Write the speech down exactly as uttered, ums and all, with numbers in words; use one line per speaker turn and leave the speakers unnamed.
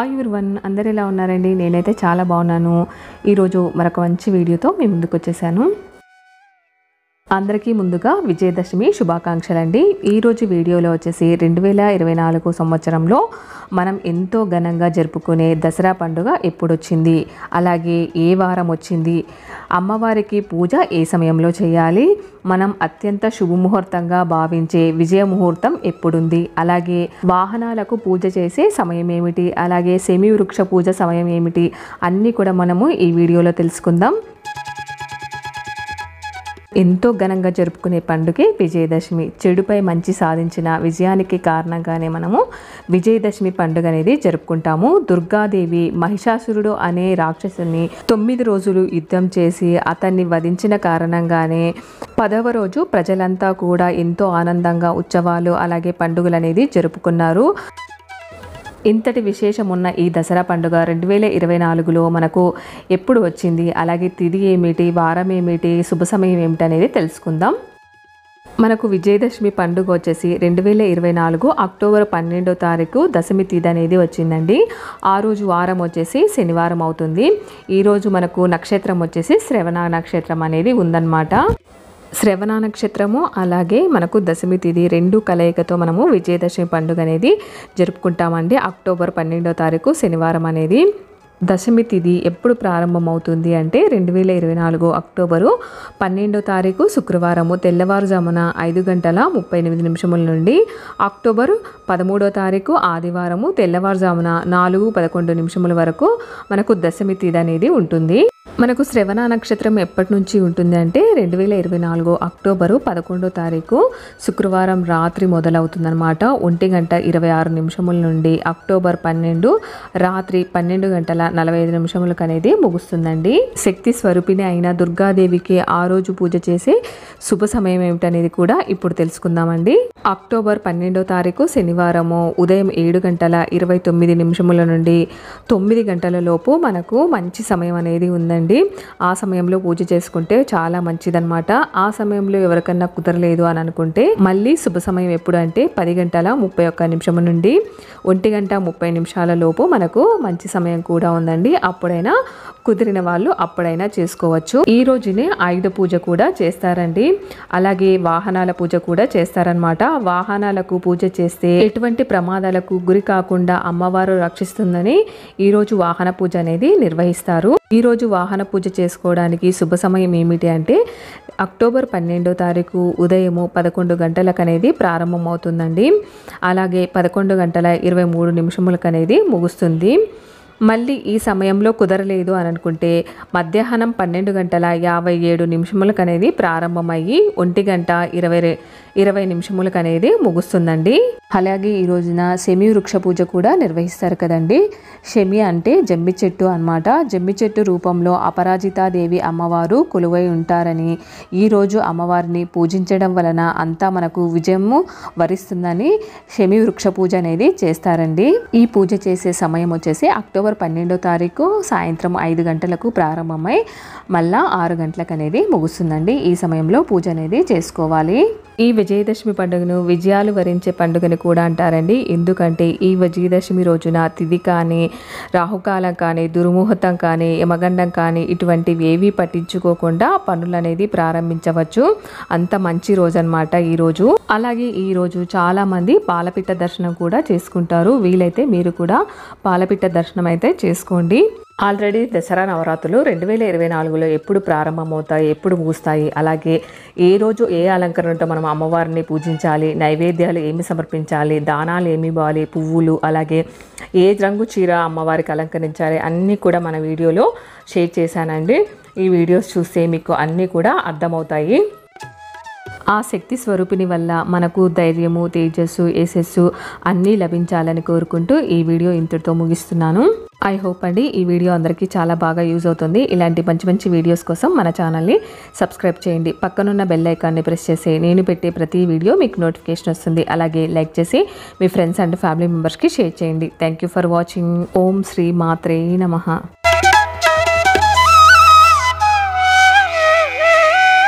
Hi everyone, అందరు ఎలా ఉన్నారండి? నేనైతే చాలా బాగున్నాను. ఈరోజు మరొక మంచి వీడియోతో మీ ముందుకు వచ్చేసాను. అందరికీ ముందుగా విజయదశమి శుభాకాంక్షలు అండి. ఈరోజు వీడియోలో వచ్చేసి రెండు వేల ఇరవై నాలుగు సంవత్సరంలో మనం ఎంతో ఘనంగా జరుపుకునే దసరా పండుగ ఎప్పుడు వచ్చింది, అలాగే ఏ వారం వచ్చింది, అమ్మవారికి పూజ ఏ సమయంలో చేయాలి, మనం అత్యంత శుభముహూర్తంగా భావించే విజయ ముహూర్తం ఎప్పుడుంది, అలాగే వాహనాలకు పూజ చేసే సమయం ఏమిటి, అలాగే సెమి వృక్ష పూజ సమయం ఏమిటి, అన్నీ కూడా మనము ఈ వీడియోలో తెలుసుకుందాం. ఎంతో ఘనంగా జరుపుకునే పండుగే విజయదశమి. చెడుపై మంచి సాధించిన విజయానికి కారణంగానే మనము విజయదశమి పండుగ అనేది జరుపుకుంటాము. దుర్గాదేవి మహిషాసురుడు అనే రాక్షసుని తొమ్మిది రోజులు యుద్ధం చేసి అతన్ని వధించిన కారణంగానే పదవ రోజు ప్రజలంతా కూడా ఎంతో ఆనందంగా ఉత్సవాలు అలాగే పండుగలు అనేది జరుపుకున్నారు. ఇంతటి విశేషం ఉన్న ఈ దసరా పండుగ రెండు వేల ఇరవై నాలుగులో మనకు ఎప్పుడు వచ్చింది, అలాగే తిథి ఏమిటి, వారం ఏమిటి, శుభ సమయం ఏమిటి అనేది తెలుసుకుందాం. మనకు విజయదశమి పండుగ వచ్చేసి రెండు వేల ఇరవై నాలుగు అక్టోబర్ పన్నెండో తారీఖు దశమి తిథి అనేది వచ్చిందండి. ఆ రోజు వారం వచ్చేసి శనివారం అవుతుంది. ఈరోజు మనకు నక్షత్రం వచ్చేసి శ్రవణ నక్షత్రం అనేది ఉందన్నమాట. శ్రవణ నక్షత్రము అలాగే మనకు దశమి తిథి రెండు కలయికతో మనము విజయదశమి పండుగ అనేది జరుపుకుంటామండి. అక్టోబర్ పన్నెండో తారీఖు శనివారం అనేది దశమి తిథి ఎప్పుడు ప్రారంభమవుతుంది అంటే రెండు వేల ఇరవై నాలుగు అక్టోబరు పన్నెండో తారీఖు శుక్రవారము తెల్లవారుజామున ఐదు గంటల ముప్పై ఎనిమిది నిమిషముల నుండి అక్టోబరు పదమూడో తారీఖు ఆదివారము తెల్లవారుజామున నాలుగు పదకొండు నిమిషముల వరకు మనకు దశమి తిథి అనేది ఉంటుంది. మనకు శ్రవణ నక్షత్రం ఎప్పటి నుంచి ఉంటుంది అంటే రెండు వేల ఇరవై నాలుగు అక్టోబరు పదకొండో తారీఖు శుక్రవారం రాత్రి మొదలవుతుందన్నమాట. ఒంటి గంట ఇరవై ఆరు నిమిషముల నుండి అక్టోబర్ పన్నెండు రాత్రి పన్నెండు గంటల నలభై ఐదు నిమిషములకు అనేది ముగుస్తుందండి. శక్తి స్వరూపిణి అయిన దుర్గాదేవికి ఆ రోజు పూజ చేసే శుభ సమయం ఏమిటనేది కూడా ఇప్పుడు తెలుసుకుందామండి. అక్టోబర్ పన్నెండో తారీఖు శనివారము ఉదయం ఏడు గంటల ఇరవై తొమ్మిది నిమిషముల నుండి తొమ్మిది గంటల లోపు మనకు మంచి సమయం అనేది ఉందండి. ఆ సమయంలో పూజ చేసుకుంటే చాలా మంచిదన్నమాట. ఆ సమయంలో ఎవరికన్నా కుదరలేదు అని అనుకుంటే మళ్ళీ శుభ సమయం ఎప్పుడు అంటే పది గంటల ముప్పై ఒక్క నిమిషం నుండి ఒంటి గంట ముప్పై నిమిషాల లోపు మనకు మంచి సమయం కూడా ఉందండి. అప్పుడైనా కుదిరిన వాళ్ళు అప్పుడైనా చేసుకోవచ్చు. ఈ రోజునే ఆయుధ పూజ కూడా చేస్తారండి, అలాగే వాహనాల పూజ కూడా చేస్తారనమాట. వాహనాలకు పూజ చేస్తే ఎటువంటి ప్రమాదాలకు గురి కాకుండా అమ్మవారు రక్షిస్తుందని ఈ రోజు వాహన పూజ అనేది నిర్వహిస్తారు. ఈ రోజు వాహన పూజ చేసుకోవడానికి శుభ సమయం ఏమిటి అంటే అక్టోబర్ పన్నెండో తారీఖు ఉదయము పదకొండు గంటలకు అనేది ప్రారంభం అవుతుందండి. అలాగే పదకొండు గంటల ఇరవై మూడు నిమిషములకు అనేది ముగుస్తుంది. మళ్ళీ ఈ సమయంలో కుదరలేదు అని అనుకుంటే మధ్యాహ్నం పన్నెండు గంటల యాభై ఏడు నిమిషములకు అనేది ప్రారంభమయ్యి ఒంటి గంట ఇరవై ఇరవై నిమిషములకు అనేది ముగుస్తుందండి. అలాగే ఈ రోజున సెమి వృక్ష పూజ కూడా నిర్వహిస్తారు కదండి. షమి అంటే జమ్మి చెట్టు అన్నమాట. జమ్మి చెట్టు రూపంలో అపరాజితాదేవి అమ్మవారు కొలువై ఉంటారని, ఈరోజు అమ్మవారిని పూజించడం వలన అంతా మనకు విజయము వరిస్తుందని షమి వృక్ష పూజ అనేది చేస్తారండి. ఈ పూజ చేసే సమయం వచ్చేసి అక్టోబర్ పన్నెండో తారీఖు సాయంత్రం ఐదు గంటలకు ప్రారంభమై మళ్ళా ఆరు గంటలకు అనేది ముగుస్తుందండి. ఈ సమయంలో పూజ అనేది చేసుకోవాలి. ఈ విజయదశమి పండుగను విజయాలు వరించే పండుగని కూడా అంటారండి. ఎందుకంటే ఈ విజయదశమి రోజున తిథి కానీ రాహుకాలం కానీ దుర్ముహూర్తం కానీ యమగండం కానీ ఇటువంటివి ఏవి పట్టించుకోకుండా పనులు అనేది ప్రారంభించవచ్చు. అంత మంచి రోజు అనమాట ఈరోజు. అలాగే ఈరోజు చాలామంది పాలపిట్ట దర్శనం కూడా చేసుకుంటారు. వీలైతే మీరు కూడా పాలపిట్ట దర్శనం అయితే చేసుకోండి. ఆల్రెడీ దసరా నవరాత్రులు రెండు వేల ఇరవై నాలుగులో ఎప్పుడు ప్రారంభమవుతాయి, ఎప్పుడు ముగుస్తాయి, అలాగే ఏ రోజు ఏ అలంకరణతో మనం అమ్మవారిని పూజించాలి, నైవేద్యాలు ఏమి సమర్పించాలి, దానాలు ఏమి ఇవ్వాలి, పువ్వులు, అలాగే ఏ రంగు చీర అమ్మవారికి అలంకరించాలి అన్నీ కూడా మన వీడియోలో షేర్ చేశానండి. ఈ వీడియోస్ చూస్తే మీకు అన్నీ కూడా అర్థమవుతాయి. ఆ శక్తి స్వరూపిణి వల్ల మనకు ధైర్యము, తేజస్సు, యశస్సు అన్నీ లభించాలని కోరుకుంటూ ఈ వీడియో ఇంతటితో ముగిస్తున్నాను. ఐ హోప్ అండి ఈ వీడియో అందరికీ చాలా బాగా యూజ్ అవుతుంది. ఇలాంటి మంచి మంచి వీడియోస్ కోసం మన ఛానల్ని సబ్స్క్రైబ్ చేయండి. పక్కనున్న బెల్ ఐకాన్ని ప్రెస్ చేసి నేను పెట్టే ప్రతి వీడియో మీకు నోటిఫికేషన్ వస్తుంది. అలాగే లైక్ చేసి మీ ఫ్రెండ్స్ అండ్ ఫ్యామిలీ మెంబర్స్కి షేర్ చేయండి. Thank you for watching. ఓం శ్రీ మాత్రే నమః.